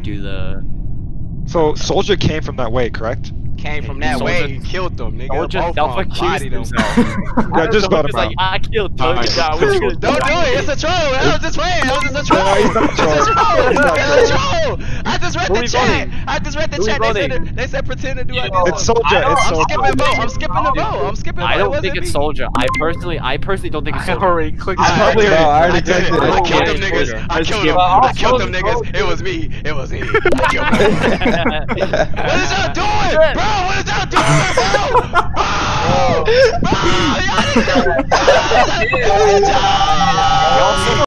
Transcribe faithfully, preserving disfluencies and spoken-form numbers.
do the. So Soulja came from that way, correct? Came from that Soulja- way and killed them, nigga. Soulja self-accused himself. Yeah, just about He's like, about. I killed Soulja. Nah, what you gonna do? Don't do it. It's a troll. I was just playing. I was just a troll. No, he's not a troll. It's a troll. He's not a It's a troll. I just read Who the we chat. voting? I just read the Who we chat. They said, voting? they said pretend to do like It's this. Soulja. It's I'm skipping Soulja. vote. I'm skipping the vote. I'm skipping vote. I It don't wasn't think it's me. Soulja. I personally, I personally don't think it's I Soulja. already clicked. It's probably I, no, I already I did it. clicked it. I killed them Okay. niggas. I Let's killed give them. up. I killed them niggas. It was me. It was me. I killed them. What is y'all doing, bro? What is y'all doing, bro? Bro, bro, y'all niggas. Y'all niggas.